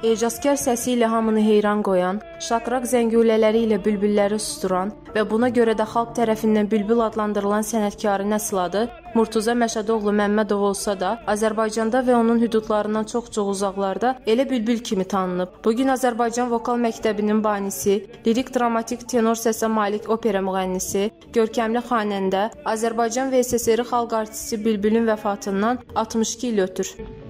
Ecazkar səsi ilə hamını heyran qoyan, şakraq zəngulələri ilə bülbülləri susturan və buna görə də xalq tərəfindən bülbül adlandırılan sənətkarın əsl adı Murtuza Məşədoğlu Məmmədov olsa da, Azərbaycanda və onun hüdudlarından çox-çox uzaqlarda elə bülbül kimi tanınıb. Bugün Azərbaycan Vokal Məktəbinin banisi, lirik dramatik tenor səsə malik opera müğənnisi, görkəmli xanəndə, Azərbaycan və SSR xalq artisti Bülbülün vəfatından 62 il ötür.